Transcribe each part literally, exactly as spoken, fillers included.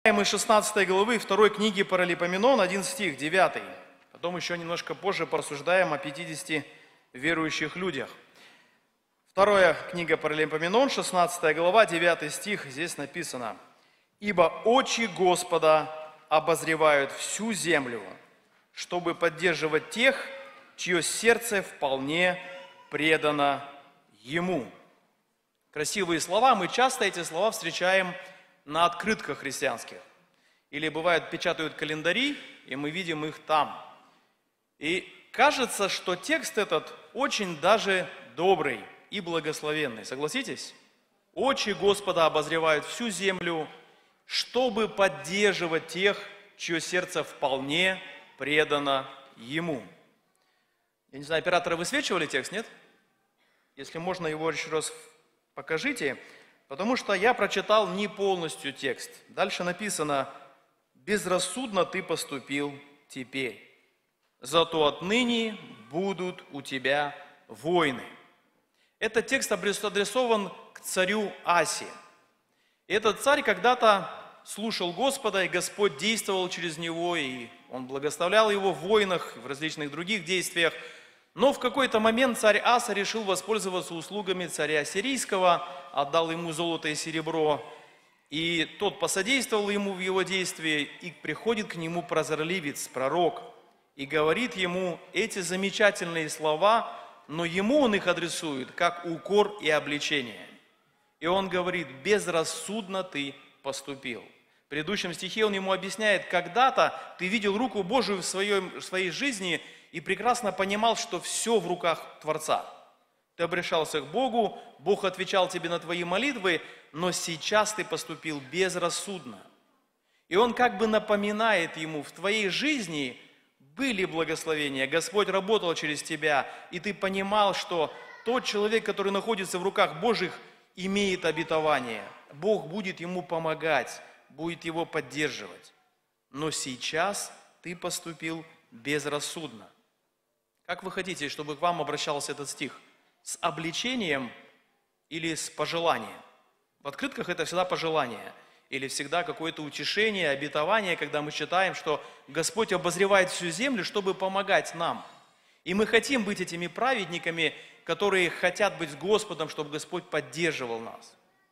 Мы шестнадцатой главы второй книги Паралипоменон, один стих, девятый. Потом еще немножко позже порассуждаем о пятидесяти верующих людях. Вторая книга Паралипоменон, шестнадцатая глава, девятый стих, здесь написано: «Ибо очи Господа обозревают всю землю, чтобы поддерживать тех, чье сердце вполне предано Ему». Красивые слова, мы часто эти слова встречаем на открытках христианских. Или бывает, печатают календари, и мы видим их там. И кажется, что текст этот очень даже добрый и благословенный. Согласитесь? Очи Господа обозревают всю землю, чтобы поддерживать тех, чье сердце вполне предано Ему. Я не знаю, операторы, высвечивали текст, нет? Если можно, его еще раз покажите, потому что я прочитал не полностью текст. Дальше написано: «Безрассудно ты поступил теперь, зато отныне будут у тебя войны». Этот текст адресован к царю Асе. Этот царь когда-то слушал Господа, и Господь действовал через него, и он благословлял его в войнах, в различных других действиях. Но в какой-то момент царь Аса решил воспользоваться услугами царя Сирийского, отдал ему золото и серебро, и тот посодействовал ему в его действии, и приходит к нему прозорливец, пророк, и говорит ему эти замечательные слова, но ему он их адресует как укор и обличение. И он говорит: «Безрассудно ты поступил». В предыдущем стихе он ему объясняет: когда-то ты видел руку Божию в своей, в своей жизни и прекрасно понимал, что все в руках Творца. Ты обращался к Богу, Бог отвечал тебе на твои молитвы, но сейчас ты поступил безрассудно. И он как бы напоминает ему: в твоей жизни были благословения, Господь работал через тебя, и ты понимал, что тот человек, который находится в руках Божьих, имеет обетование. Бог будет ему помогать, будет его поддерживать. Но сейчас ты поступил безрассудно. Как вы хотите, чтобы к вам обращался этот стих? С обличением или с пожеланием? В открытках это всегда пожелание. Или всегда какое-то утешение, обетование, когда мы читаем, что Господь обозревает всю землю, чтобы помогать нам. И мы хотим быть этими праведниками, которые хотят быть с Господом, чтобы Господь поддерживал нас.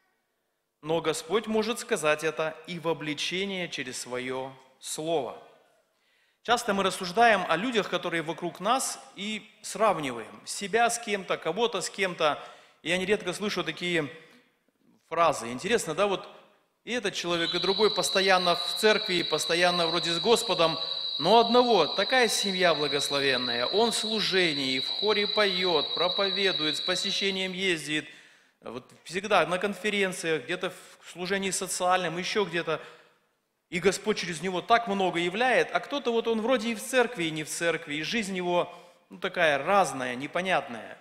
Но Господь может сказать это и в обличение через свое Слово. Часто мы рассуждаем о людях, которые вокруг нас, и сравниваем себя с кем-то, кого-то с кем-то. И я нередко слышу такие фразы. Интересно, да, вот и этот человек, и другой постоянно в церкви, постоянно вроде с Господом, но одного, такая семья благословенная, он в служении, в хоре поет, проповедует, с посещением ездит, вот всегда на конференциях, где-то в служении социальном, еще где-то. И Господь через него так много являет, а кто-то вот он вроде и в церкви, и не в церкви, и жизнь его ну, такая разная, непонятная.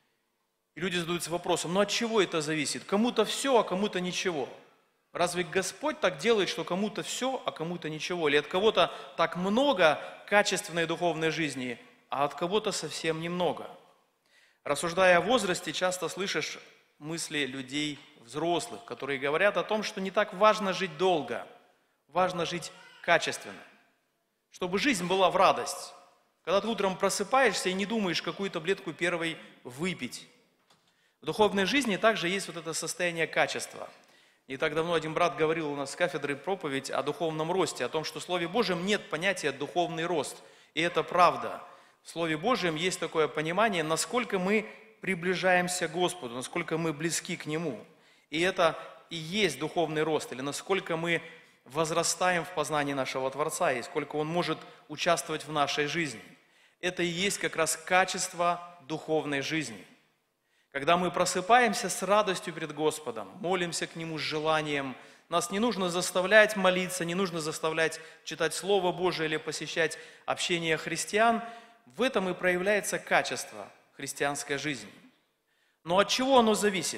И люди задаются вопросом: ну от чего это зависит? Кому-то все, а кому-то ничего. Разве Господь так делает, что кому-то все, а кому-то ничего? Или от кого-то так много качественной духовной жизни, а от кого-то совсем немного? Рассуждая о возрасте, часто слышишь мысли людей взрослых, которые говорят о том, что не так важно жить долго, важно жить качественно, чтобы жизнь была в радость. Когда ты утром просыпаешься и не думаешь, какую таблетку первой выпить. В духовной жизни также есть вот это состояние качества. Не так давно один брат говорил у нас с кафедры проповедь о духовном росте, о том, что в Слове Божьем нет понятия «духовный рост». И это правда. В Слове Божьем есть такое понимание, насколько мы приближаемся к Господу, насколько мы близки к Нему. И это и есть духовный рост, или насколько мы возрастаем в познании нашего Творца, и сколько Он может участвовать в нашей жизни. Это и есть как раз качество духовной жизни. Когда мы просыпаемся с радостью перед Господом, молимся к Нему с желанием, нас не нужно заставлять молиться, не нужно заставлять читать Слово Божие или посещать общение христиан, в этом и проявляется качество христианской жизни. Но от чего оно зависит?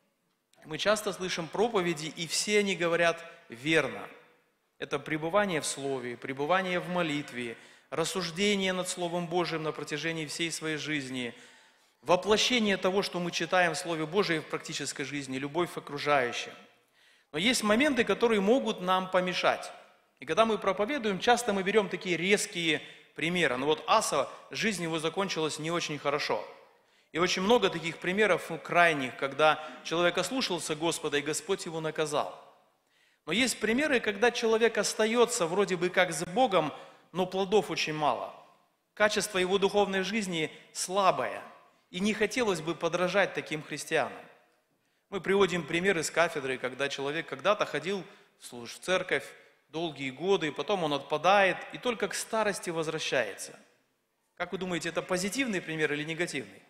Мы часто слышим проповеди, и все они говорят верно. Это пребывание в Слове, пребывание в молитве, рассуждение над Словом Божьим на протяжении всей своей жизни, воплощение того, что мы читаем в Слове Божьем в практической жизни, любовь к окружающим. Но есть моменты, которые могут нам помешать. И когда мы проповедуем, часто мы берем такие резкие примеры. Ну вот Аса, жизнь его закончилась не очень хорошо. И очень много таких примеров, ну, крайних, когда человек ослушался Господа, и Господь его наказал. Но есть примеры, когда человек остается вроде бы как с Богом, но плодов очень мало. Качество его духовной жизни слабое. И не хотелось бы подражать таким христианам. Мы приводим примеры с кафедры, когда человек когда-то ходил в церковь долгие годы, потом он отпадает и только к старости возвращается. Как вы думаете, это позитивный пример или негативный?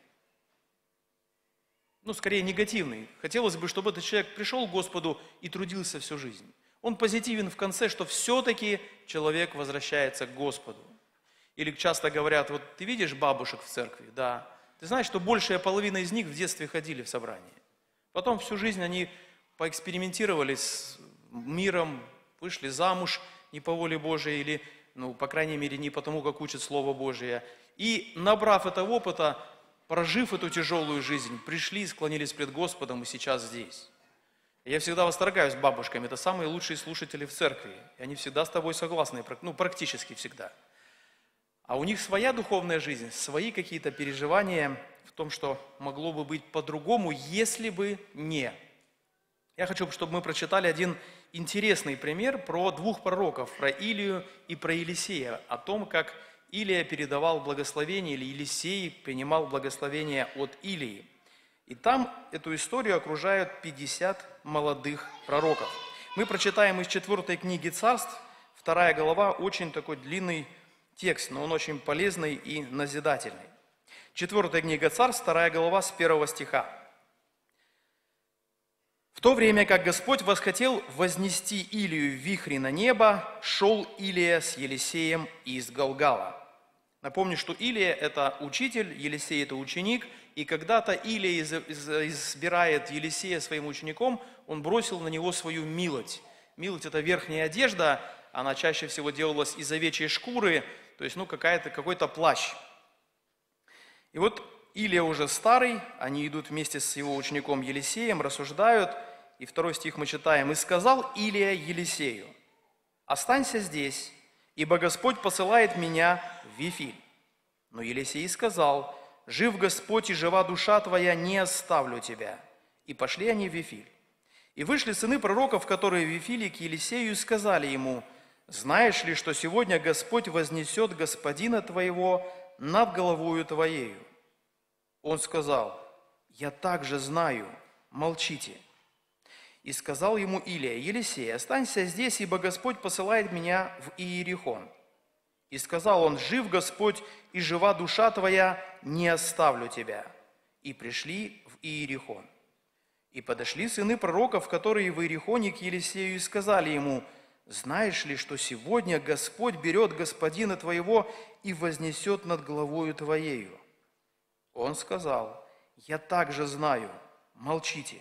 Ну, скорее негативный. Хотелось бы, чтобы этот человек пришел к Господу и трудился всю жизнь. Он позитивен в конце, что все-таки человек возвращается к Господу. Или часто говорят, вот ты видишь бабушек в церкви? Да. Ты знаешь, что большая половина из них в детстве ходили в собрание. Потом всю жизнь они поэкспериментировали с миром, вышли замуж не по воле Божией, или, ну, по крайней мере, не потому, как учит Слово Божие. И, набрав этого опыта, прожив эту тяжелую жизнь, пришли, склонились пред Господом и сейчас здесь. Я всегда восторгаюсь бабушками, это самые лучшие слушатели в церкви. И они всегда с тобой согласны, ну, практически всегда. А у них своя духовная жизнь, свои какие-то переживания в том, что могло бы быть по-другому, если бы не. Я хочу, чтобы мы прочитали один интересный пример про двух пророков, про Илию и про Елисея, о том, как Илия передавал благословение, или Елисей принимал благословение от Илии. И там эту историю окружают пятьдесят молодых пророков. Мы прочитаем из четвертой книги Царств, вторая глава, очень такой длинный текст, но он очень полезный и назидательный. Четвертая книга Царств, вторая глава, с первого стиха. «В то время, как Господь восхотел вознести Илию в вихре на небо, шел Илия с Елисеем из Галгала». Напомню, что Илия – это учитель, Елисей – это ученик, и когда-то Илия избирает Елисея своим учеником, он бросил на него свою милоть. Милоть – это верхняя одежда, она чаще всего делалась из овечьей шкуры, то есть, ну, какая-то, какой-то плащ. И вот Илия уже старый, они идут вместе с его учеником Елисеем, рассуждают, и второй стих мы читаем. «И сказал Илия Елисею: останься здесь, ибо Господь посылает меня в Вифиль. Но Елисей сказал: жив Господь и жива душа твоя, не оставлю тебя. И пошли они в Вифиль. И вышли сыны пророков, которые в Вифиле, к Елисею, и сказали ему: знаешь ли, что сегодня Господь вознесет господина твоего над головою твоею? Он сказал: я также знаю, молчите. И сказал ему Илия: Елисей, останься здесь, ибо Господь посылает меня в Иерихон. И сказал он: жив Господь и жива душа твоя, не оставлю тебя. И пришли в Иерихон. И подошли сыны пророков, которые в Иерихоне, к Елисею, и сказали ему: знаешь ли, что сегодня Господь берет господина твоего и вознесет над головою твоею? Он сказал: я также знаю, молчите.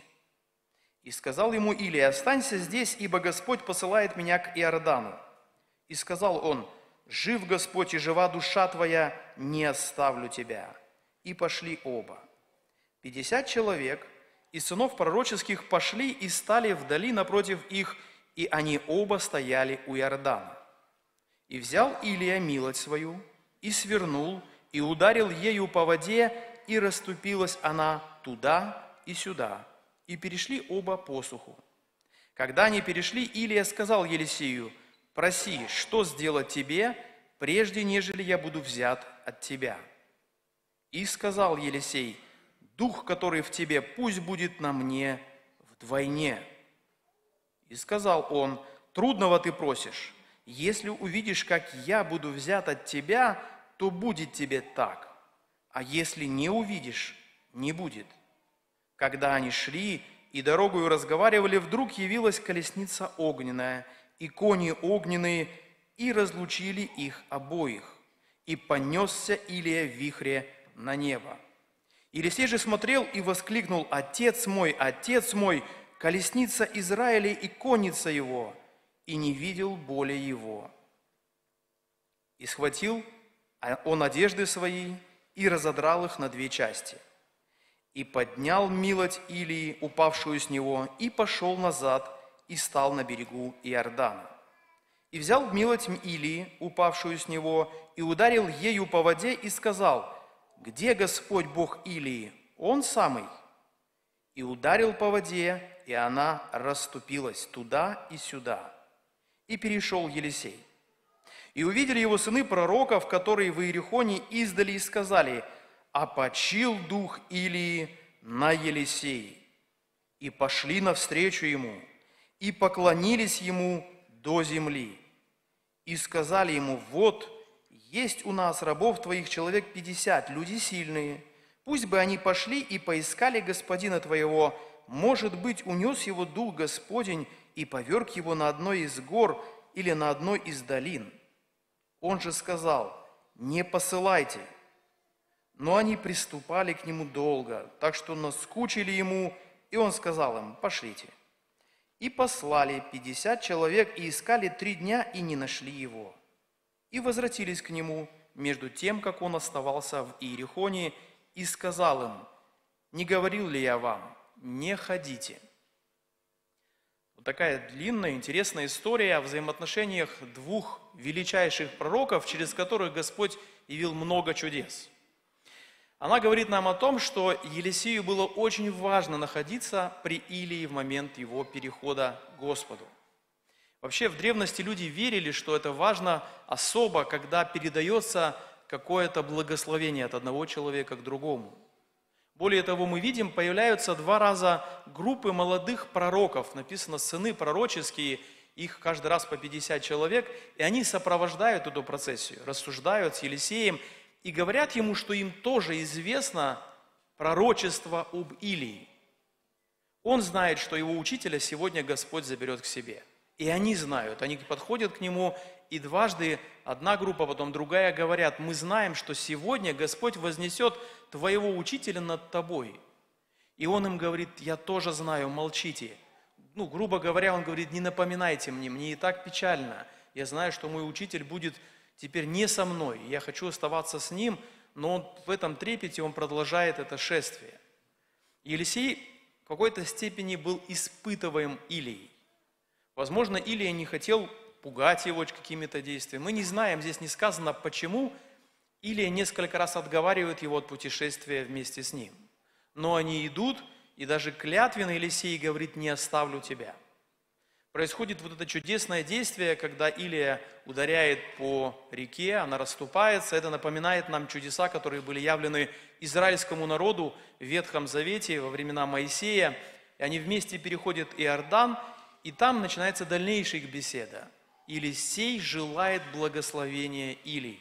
И сказал ему Илия: останься здесь, ибо Господь посылает меня к Иордану. И сказал он: жив Господь и жива душа твоя, не оставлю тебя. И пошли оба. Пятьдесят человек из сынов пророческих пошли и стали вдали напротив их, и они оба стояли у Иордана. И взял Илия милоть свою, и свернул, и ударил ею по воде, и расступилась она туда и сюда, и перешли оба посуху. Когда они перешли, Илия сказал Елисею: проси, что сделать тебе, прежде нежели я буду взят от тебя. И сказал Елисей: дух, который в тебе, пусть будет на мне вдвойне. И сказал он: трудного ты просишь. Если увидишь, как я буду взят от тебя, то будет тебе так. А если не увидишь, не будет. Когда они шли и дорогою разговаривали, вдруг явилась колесница огненная, и кони огненные, и разлучили их обоих. И понесся Илия в вихре на небо. Елисей же смотрел и воскликнул: отец мой, отец мой, колесница Израиля и конница его, и не видел боли его. И схватил он одежды свои и разодрал их на две части. И поднял милоть Илии, упавшую с него, и пошел назад, и стал на берегу Иордана. И взял милоть Илии, упавшую с него, и ударил ею по воде, и сказал: «Где Господь Бог Илии? Он самый». И ударил по воде, и она расступилась туда и сюда. И перешел Елисей. И увидели его сыны пророков, которые в Иерихоне издали, и сказали: «Опочил дух Илии на Елисее». И пошли навстречу ему, и поклонились ему до земли. И сказали ему: «Вот, есть у нас рабов твоих человек пятьдесят, люди сильные. Пусть бы они пошли и поискали господина твоего. Может быть, унес его дух Господень и поверг его на одной из гор или на одной из долин». Он же сказал: «Не посылайте». Но они приступали к нему долго, так что наскучили ему, и он сказал им: «Пошлите». И послали пятьдесят человек, и искали три дня, и не нашли его. И возвратились к нему, между тем, как он оставался в Иерихоне, и сказал им: «Не говорил ли я вам, не ходите?» Вот такая длинная, интересная история о взаимоотношениях двух величайших пророков, через которых Господь явил много чудес. Она говорит нам о том, что Елисею было очень важно находиться при Илии в момент его перехода к Господу. Вообще в древности люди верили, что это важно особо, когда передается какое-то благословение от одного человека к другому. Более того, мы видим, появляются два раза группы молодых пророков, написано «сыны пророческие», их каждый раз по пятьдесят человек, и они сопровождают эту процессию, рассуждают с Елисеем и говорят ему, что им тоже известно пророчество об Илии. Он знает, что его учителя сегодня Господь заберет к себе. И они знают, они подходят к нему, и дважды одна группа, потом другая говорят: «Мы знаем, что сегодня Господь вознесет твоего учителя над тобой». И он им говорит: «Я тоже знаю, молчите». Ну, грубо говоря, он говорит: «Не напоминайте мне, мне и так печально. Я знаю, что мой учитель будет теперь не со мной, я хочу оставаться с ним», но он в этом трепете он продолжает это шествие. Елисей в какой-то степени был испытываем Илией. Возможно, Илия не хотел пугать его какими-то действиями. Мы не знаем, здесь не сказано, почему Илия несколько раз отговаривает его от путешествия вместе с ним. Но они идут, и даже клятвенно Елисей говорит: «Не оставлю тебя». Происходит вот это чудесное действие, когда Илия ударяет по реке, она расступается. Это напоминает нам чудеса, которые были явлены израильскому народу в Ветхом Завете во времена Моисея. И они вместе переходят Иордан, и там начинается дальнейшая их беседа. Елисей желает благословения Илии.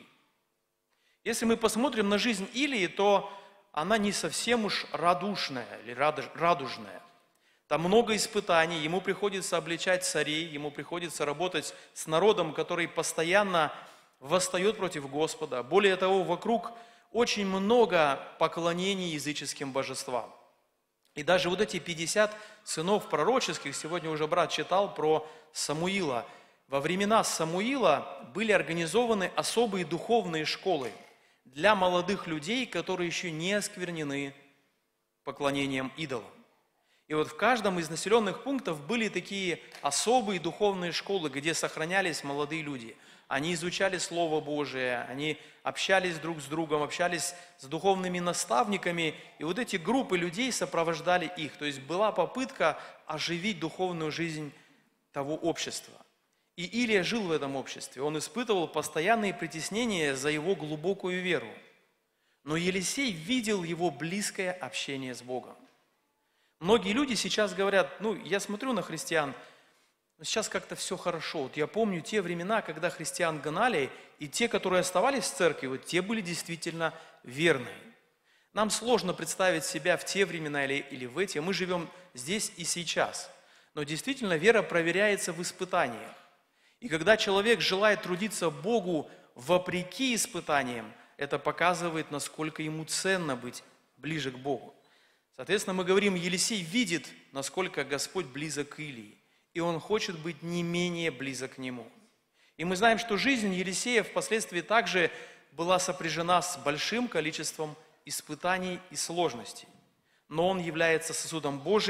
Если мы посмотрим на жизнь Илии, то она не совсем уж радушная или радужная. Там много испытаний, ему приходится обличать царей, ему приходится работать с народом, который постоянно восстает против Господа. Более того, вокруг очень много поклонений языческим божествам. И даже вот эти пятьдесят сынов пророческих, сегодня уже брат читал про Самуила. Во времена Самуила были организованы особые духовные школы для молодых людей, которые еще не осквернены поклонением идолам. И вот в каждом из населенных пунктов были такие особые духовные школы, где сохранялись молодые люди. Они изучали Слово Божие, они общались друг с другом, общались с духовными наставниками, и вот эти группы людей сопровождали их. То есть была попытка оживить духовную жизнь того общества. И Илия жил в этом обществе, он испытывал постоянные притеснения за его глубокую веру. Но Елисей видел его близкое общение с Богом. Многие люди сейчас говорят: ну, я смотрю на христиан, но сейчас как-то все хорошо. Вот я помню те времена, когда христиан гнали, и те, которые оставались в церкви, вот те были действительно верные. Нам сложно представить себя в те времена или, или в эти, мы живем здесь и сейчас. Но действительно вера проверяется в испытаниях. И когда человек желает трудиться Богу вопреки испытаниям, это показывает, насколько ему ценно быть ближе к Богу. Соответственно, мы говорим, Елисей видит, насколько Господь близок к Илии, и он хочет быть не менее близок к нему. И мы знаем, что жизнь Елисея впоследствии также была сопряжена с большим количеством испытаний и сложностей. Но он является сосудом Божиим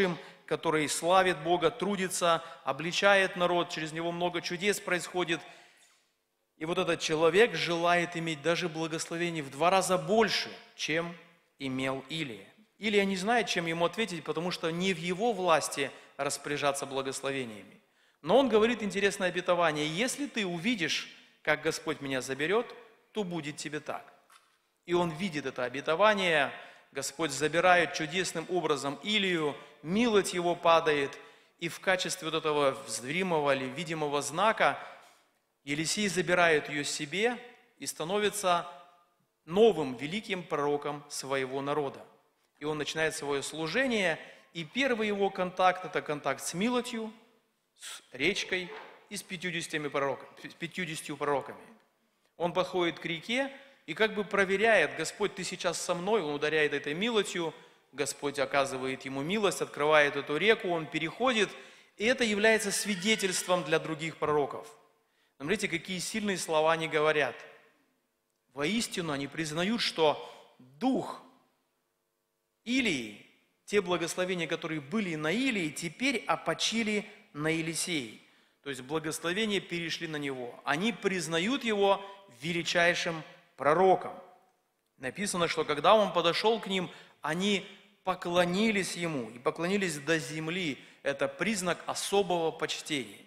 который славит Бога, трудится, обличает народ, через него много чудес происходит. И вот этот человек желает иметь даже благословений в два раза больше, чем имел Илия. Илия не знает, чем ему ответить, потому что не в его власти распоряжаться благословениями. Но он говорит интересное обетование: если ты увидишь, как Господь меня заберет, то будет тебе так. И он видит это обетование, Господь забирает чудесным образом Илию, милость его падает, и в качестве вот этого зримого или видимого знака Елисей забирает ее себе и становится новым великим пророком своего народа. И он начинает свое служение, и первый его контакт – это контакт с милостью, с речкой и с пятьюдесятью пророками. с пятьюдесятью пророками. Он подходит к реке и как бы проверяет: Господь, ты сейчас со мной, он ударяет этой милостью, Господь оказывает ему милость, открывает эту реку, он переходит, и это является свидетельством для других пророков. Смотрите, какие сильные слова они говорят. Воистину они признают, что дух Илии, те благословения, которые были на Илии, теперь опочили на Елисее. То есть благословения перешли на него. Они признают его величайшим пророком. Написано, что когда он подошел к ним, они поклонились ему и поклонились до земли. Это признак особого почтения.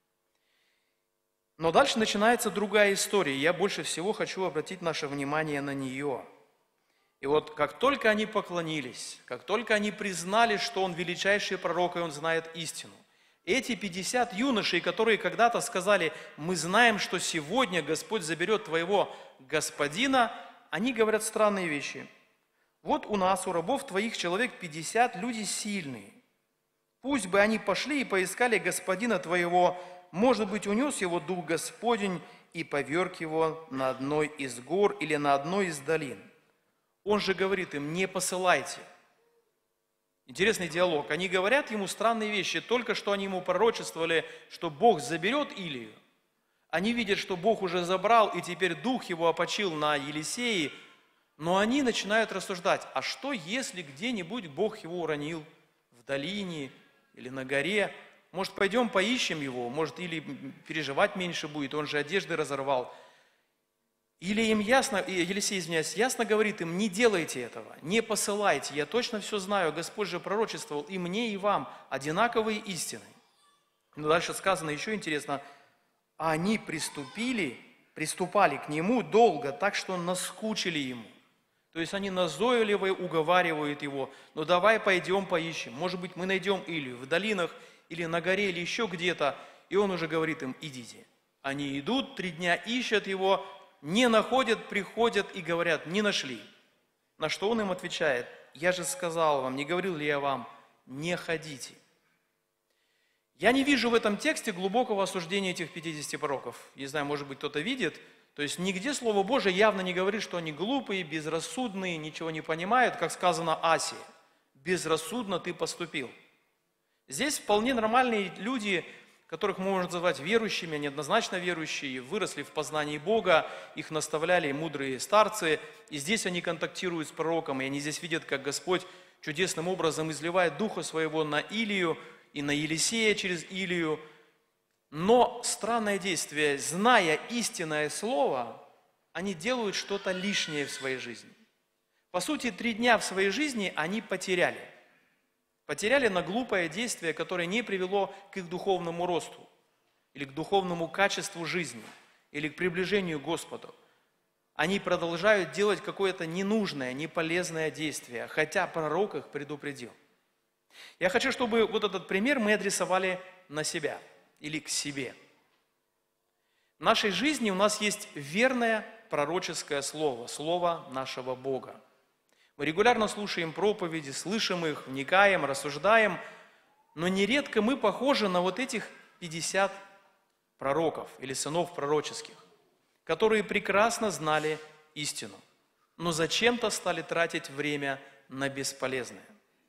Но дальше начинается другая история. Я больше всего хочу обратить наше внимание на нее. И вот как только они поклонились, как только они признали, что он величайший пророк и он знает истину, эти пятьдесят юношей, которые когда-то сказали: мы знаем, что сегодня Господь заберет твоего господина, они говорят странные вещи. Вот у нас, у рабов твоих, человек пятьдесят, люди сильные. Пусть бы они пошли и поискали господина твоего, может быть, унес его дух Господень и поверг его на одной из гор или на одной из долин. Он же говорит им: не посылайте. Интересный диалог. Они говорят ему странные вещи. Только что они ему пророчествовали, что Бог заберет Илию. Они видят, что Бог уже забрал, и теперь дух его опочил на Елисее. Но они начинают рассуждать: а что, если где-нибудь Бог его уронил в долине или на горе? Может, пойдем поищем его? Может, или переживать меньше будет, он же одежды разорвал. Или им ясно, Елисей, извиняюсь, ясно говорит им: не делайте этого, не посылайте, я точно все знаю, Господь же пророчествовал и мне, и вам одинаковые истины. Но дальше сказано еще интересно: а они приступили, приступали к нему долго, так что наскучили ему. То есть они назойливо уговаривают его: ну давай пойдем поищем, может быть, мы найдем Илью в долинах, или на горе, или еще где-то. И он уже говорит им: идите. Они идут, три дня ищут его, не находят, приходят и говорят: не нашли. На что он им отвечает: я же сказал вам, не говорил ли я вам, не ходите. Я не вижу в этом тексте глубокого осуждения этих пятидесяти пророков. Не знаю, может быть, кто-то видит. То есть нигде Слово Божие явно не говорит, что они глупые, безрассудные, ничего не понимают, как сказано Асе: безрассудно ты поступил. Здесь вполне нормальные люди, которых можно назвать верующими, они однозначно верующие, выросли в познании Бога, их наставляли мудрые старцы, и здесь они контактируют с пророком, и они здесь видят, как Господь чудесным образом изливает Духа Своего на Илию и на Елисея через Илию. Но странное действие: зная истинное Слово, они делают что-то лишнее в своей жизни. По сути, три дня в своей жизни они потеряли. Потеряли на глупое действие, которое не привело к их духовному росту, или к духовному качеству жизни, или к приближению к Господу. Они продолжают делать какое-то ненужное, неполезное действие, хотя пророк их предупредил. Я хочу, чтобы вот этот пример мы адресовали на себя или к себе. В нашей жизни у нас есть верное пророческое слово, слово нашего Бога. Мы регулярно слушаем проповеди, слышим их, вникаем, рассуждаем, но нередко мы похожи на вот этих пятьдесят пророков или сынов пророческих, которые прекрасно знали истину, но зачем-то стали тратить время на бесполезное.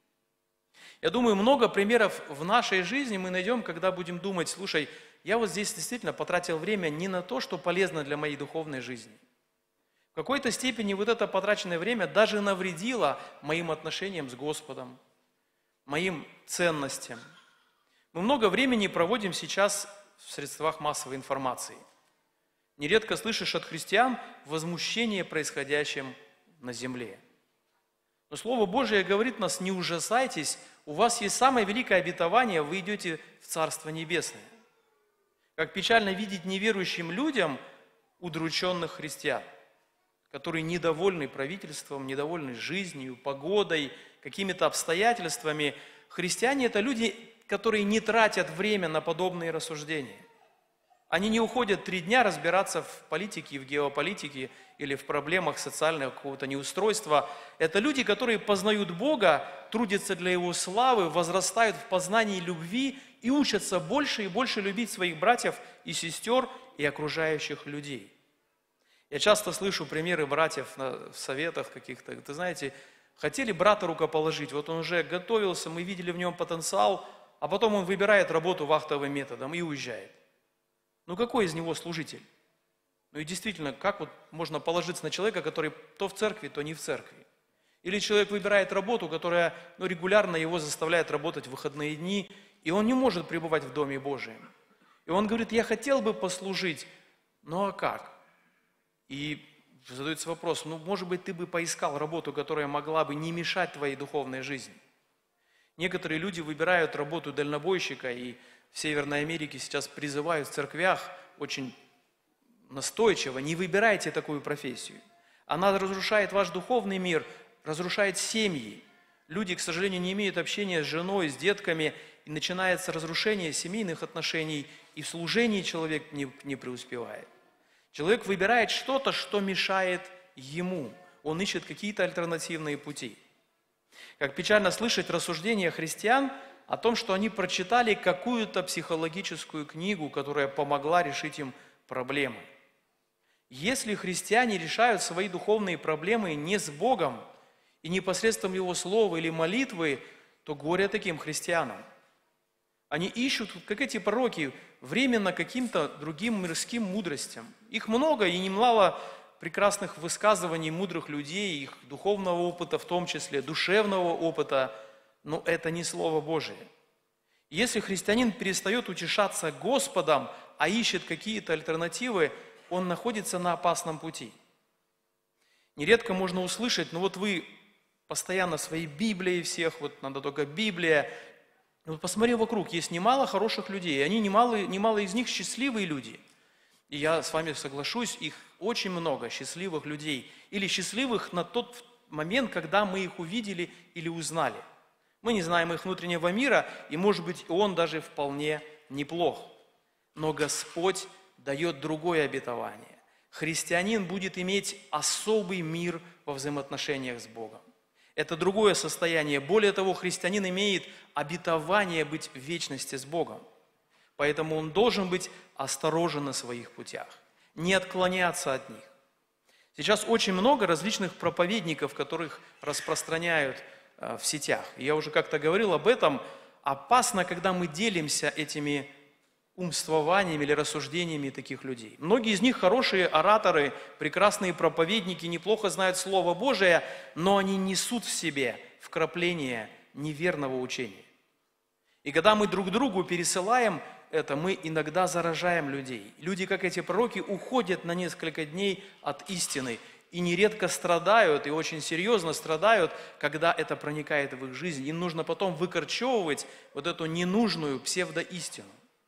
Я думаю, много примеров в нашей жизни мы найдем, когда будем думать: слушай, я вот здесь действительно потратил время не на то, что полезно для моей духовной жизни. В какой-то степени вот это потраченное время даже навредило моим отношениям с Господом, моим ценностям. Мы много времени проводим сейчас в средствах массовой информации. Нередко слышишь от христиан возмущение происходящим на земле. Но Слово Божие говорит нас: не ужасайтесь, у вас есть самое великое обетование, вы идете в Царство Небесное. Как печально видеть неверующим людям удрученных христиан, которые недовольны правительством, недовольны жизнью, погодой, какими-то обстоятельствами. Христиане – это люди, которые не тратят время на подобные рассуждения. Они не уходят три дня разбираться в политике, в геополитике или в проблемах социального какого-то неустройства. Это люди, которые познают Бога, трудятся для Его славы, возрастают в познании любви и учатся больше и больше любить своих братьев и сестер и окружающих людей. Я часто слышу примеры братьев в советах каких-то. Ты знаете, хотели брата рукоположить, вот он уже готовился, мы видели в нем потенциал, а потом он выбирает работу вахтовым методом и уезжает. Ну какой из него служитель? Ну и действительно, как вот можно положиться на человека, который то в церкви, то не в церкви? Или человек выбирает работу, которая ну, регулярно его заставляет работать в выходные дни, и он не может пребывать в Доме Божьем. И он говорит: я хотел бы послужить, ну а как? И задается вопрос: ну может быть ты бы поискал работу, которая могла бы не мешать твоей духовной жизни? Некоторые люди выбирают работу дальнобойщика, и в Северной Америке сейчас призывают в церквях очень настойчиво: не выбирайте такую профессию. Она разрушает ваш духовный мир, разрушает семьи. Люди, к сожалению, не имеют общения с женой, с детками, и начинается разрушение семейных отношений, и в служении человек не, не преуспевает. Человек выбирает что-то, что мешает ему. Он ищет какие-то альтернативные пути. Как печально слышать рассуждения христиан о том, что они прочитали какую-то психологическую книгу, которая помогла решить им проблемы. Если христиане решают свои духовные проблемы не с Богом и не посредством Его Слова или молитвы, то горе таким христианам. Они ищут, как эти пророки, временно каким-то другим мирским мудростям. Их много и немало прекрасных высказываний мудрых людей, их духовного опыта, в том числе душевного опыта, но это не Слово Божие. Если христианин перестает утешаться Господом, а ищет какие-то альтернативы, он находится на опасном пути. Нередко можно услышать: ну вот вы постоянно своей Библией всех, вот надо только Библия. Ну, посмотри вокруг, есть немало хороших людей, и они, немало, немало из них счастливые люди. И я с вами соглашусь, их очень много, счастливых людей. Или счастливых на тот момент, когда мы их увидели или узнали. Мы не знаем их внутреннего мира, и, может быть, он даже вполне неплох. Но Господь дает другое обетование. Христианин будет иметь особый мир во взаимоотношениях с Богом. Это другое состояние. Более того, христианин имеет обетование быть в вечности с Богом. Поэтому он должен быть осторожен на своих путях, не отклоняться от них. Сейчас очень много различных проповедников, которых распространяют э, в сетях. И я уже как-то говорил об этом. Опасно, когда мы делимся этими умствованиями или рассуждениями таких людей. Многие из них хорошие ораторы, прекрасные проповедники, неплохо знают Слово Божие, но они несут в себе вкрапление неверного учения. И когда мы друг другу пересылаем это, мы иногда заражаем людей. Люди, как эти пророки, уходят на несколько дней от истины и нередко страдают, и очень серьезно страдают, когда это проникает в их жизнь. Им нужно потом выкорчевывать вот эту ненужную псевдоистину.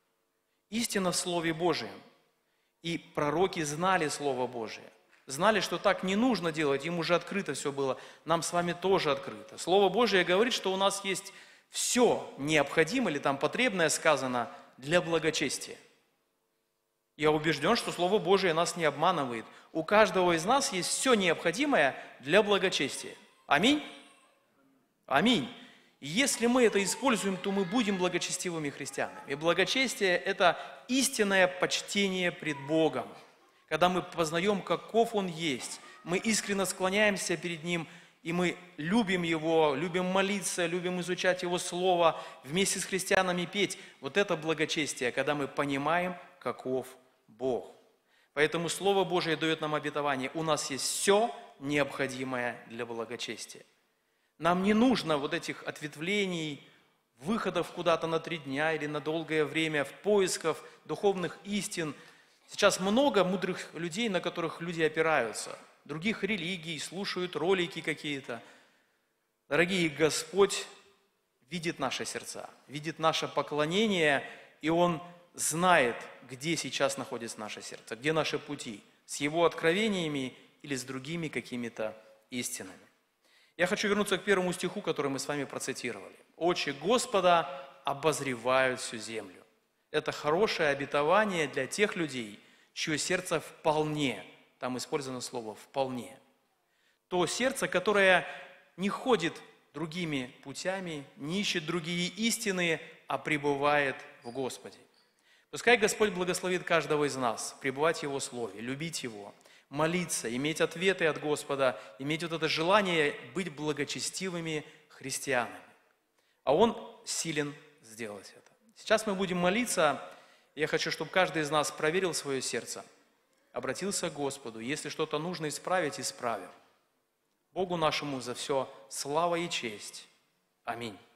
Истина в Слове Божьем. И пророки знали Слово Божие. Знали, что так не нужно делать, им уже открыто все было. Нам с вами тоже открыто. Слово Божие говорит, что у нас есть все необходимое, или там потребное сказано, для благочестия. Я убежден, что Слово Божие нас не обманывает. У каждого из нас есть все необходимое для благочестия. Аминь? Аминь. Если мы это используем, то мы будем благочестивыми христианами. И благочестие – это истинное почтение пред Богом. Когда мы познаем, каков Он есть, мы искренне склоняемся перед Ним, и мы любим Его, любим молиться, любим изучать Его Слово, вместе с христианами петь. Вот это благочестие, когда мы понимаем, каков Бог. Поэтому Слово Божие дает нам обетование. У нас есть все необходимое для благочестия. Нам не нужно вот этих ответвлений, выходов куда-то на три дня или на долгое время, в поисках духовных истин. Сейчас много мудрых людей, на которых люди опираются, других религий, слушают ролики какие-то. Дорогие, Господь видит наши сердца, видит наше поклонение, и Он знает, где сейчас находится наше сердце, где наши пути, с Его откровениями или с другими какими-то истинами. Я хочу вернуться к первому стиху, который мы с вами процитировали. «Очи Господа обозревают всю землю». Это хорошее обетование для тех людей, чье сердце вполне, там использовано слово «вполне». То сердце, которое не ходит другими путями, не ищет другие истины, а пребывает в Господе. Пускай Господь благословит каждого из нас пребывать в Его Слове, любить Его, молиться, иметь ответы от Господа, иметь вот это желание быть благочестивыми христианами. А Он силен сделать это. Сейчас мы будем молиться. Я хочу, чтобы каждый из нас проверил свое сердце, обратился к Господу. Если что-то нужно исправить, исправил. Богу нашему за все слава и честь. Аминь.